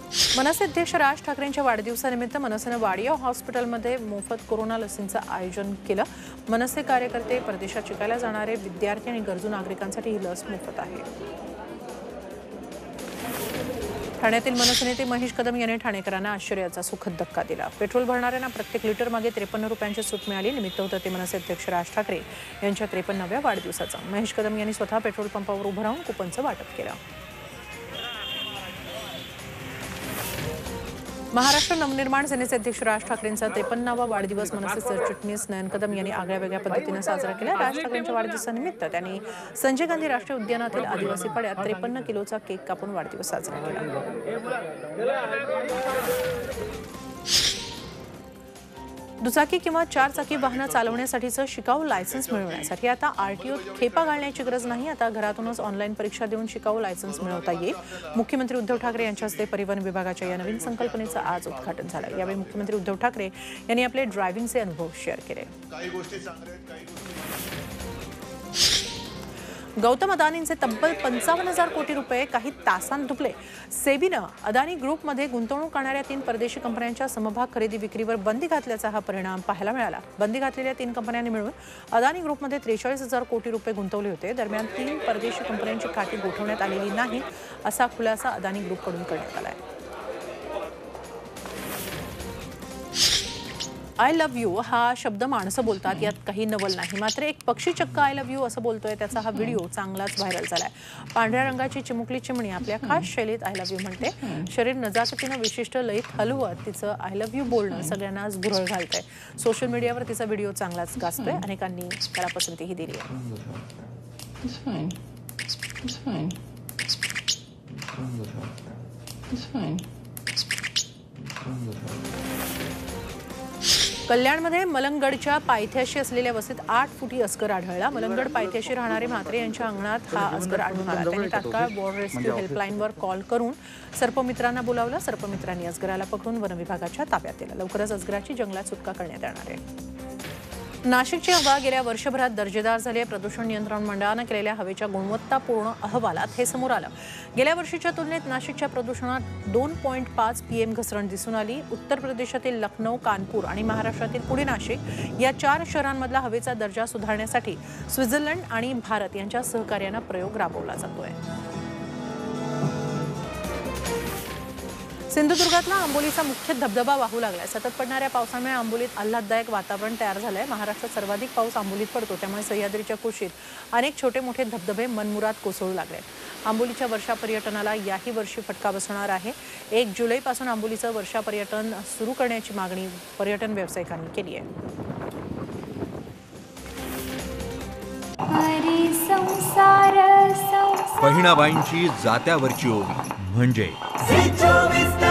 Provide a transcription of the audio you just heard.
मनसे अध्यक्ष राज ठाकरेंच्या वाढदिवसानिमित्त मनसेनं वाडिया हॉस्पिटलमध्ये मोफत कोरोना लसींचं आयोजन केलं। मनसे कार्यकर्ते, परदेशात शिकायला जाणारे विद्यार्थी आणि गरजू नागरिकांसाठी ही लस मोफत आहे। ठाण्यातील मनसे नेते महेश कदम यांनी ठाणेकरांना आश्चर्याचा सुखद धक्का दिला। पेट्रोल भरणाऱ्यांना प्रत्येक लिटर मागे 53 रुपयांची सूट मिळाली। निमित्त होतं ते मनसे अध्यक्ष राज ठाकरे यांच्या 53व्या वाढदिवसाचं। महेश कदम यांनी स्वतः पेट्रोल पंपावर उभं राहून कुपनचं वाटप केलं। महाराष्ट्र नवनिर्माण सेनेचे अध्यक्ष राज ठाकरेंचा 53वा वाढदिवस मनसे सरचिटणीस नयन कदम यांनी आगळ्यावेगळ्या पद्धतीने साजरा केला। राज ठाकरेंच्या वाढदिवसानिमित्त त्यांनी संजय गांधी राष्ट्रीय उद्यानातील आदिवासी पाड्यात 53 किलोचा केक कापून वाढदिवस साजरा केला। दुचाकी किंवा 4 चाकी वाहन चालवण्यासाठीचं शिकाऊ लायसन्स मिळवण्यासाठी आता आरटीओ खेपा घालण्याची गरज नाही। आता घरातूनच ऑनलाईन परीक्षा देऊन शिकाऊ लायसन्स मिळवता येईल। मुख्यमंत्री उद्धव ठाकरे यांच्या हस्ते परिवहन विभागाच्या या नवीन संकल्पनेचं आज उद्घाटन झालं। यावेळी मुख्यमंत्री उद्धव ठाकरे यांनी आपले ड्रायव्हिंगचे अनुभव शेअर केले। गौतम अदानींचे तब्बल 55,000 कोटी रुपये काही तासांत दुपले। सेबीनं अदानी ग्रुपमध्ये गुंतवणूक करणाऱ्या 3 परदेशी कंपन्यांच्या समभाग खरेदी विक्रीवर बंदी घातल्याचा हा परिणाम पाहायला मिळाला। बंदी घातलेल्या 3 कंपन्यांनी मिळून अदानी ग्रुपमध्ये 43,000 कोटी रुपये गुंतवले होते। दरम्यान 3 परदेशी कंपन्यांची खाती गोठवण्यात आलेली नाही असा खुलासा अदानी ग्रुपकडून करण्यात आला आहे। आय लव्ह यू हा शब्द माणसं बोलतात, यात काही नवल नाही। मात्र एक पक्षी चक्क आय लव्ह यू असं बोलतोय, त्याचा हा व्हिडिओ चांगलाच व्हायरल झालाय। पांढऱ्या रंगाची चिमुकली चिमणी आपल्या खास शैलीत आय लव्ह यू म्हणते। शरीर नजाकतीनं विशिष्ट लयीत हलवत तिचं आय लव्ह यू बोलणं सगळ्यांनाच भुरळ घालतंय। सोशल मीडियावर तिचा व्हिडिओ चांगलाच गाजतोय। अनेकांनी त्याला पसंतीही दिली आहे। कल्याणमध्ये मलंगगडच्या पायथ्याशी असलेल्या वस्तीत 8 फुटी अजगर आढळला। मलंगगड पायथ्याशी राहणारे म्हात्रे यांच्या अंगणात हा अजगर आढळून आला। त्यांनी तात्काळ वॉर रेस्क्यू हेल्पलाईनवर कॉल करून सर्पमित्रांना बोलावलं। सर्पमित्रांनी अजगराला पकडून वनविभागाच्या ताब्यात दिलं। लवकरच अजगराची जंगलात सुटका करण्यात येणार आहे। नाशिकची हवा गेल्या वर्षभरात दर्जेदार झाली आहे। प्रदूषण नियंत्रण मंडळानं केलेल्या हवेच्या गुणवत्तापूर्ण अहवालात हे समोर आलं। गेल्या वर्षीच्या तुलनेत नाशिकच्या प्रदूषणात 2.5 PM घसरण दिसून आली। उत्तर प्रदेशातील लखनौ, कानपूर आणि महाराष्ट्रातील पुणे, नाशिक या 4 शहरांमधला हवेचा दर्जा सुधारण्यासाठी स्वित्झर्लंड आणि भारत यांच्या सहकार्यानं प्रयोग राबवला जातोय। सिंधुदुर्गातला आंबोलीचा मुख्य धबधबा वाहू लागलाय। सतत पडणाऱ्या पावसामुळे आंबोलीत आल्हाददायक वातावरण तयार झालंय। महाराष्ट्रात सर्वाधिक पाऊस आंबोलीत पडतो, त्यामुळे सह्याद्रीच्या कुशीत अनेक छोटे मोठे धबधबे मनमुराद कोसळू लागले। आंबोलीच्या वर्षा पर्यटनाला याही वर्षी फटका बसणार आहे। 1 जुलैपासून आंबोलीचं वर्षा पर्यटन सुरू करण्याची मागणी पर्यटन व्यावसायिकांनी केली आहे। बहिणाबाईंची जात्यावरची ओवी म्हणजे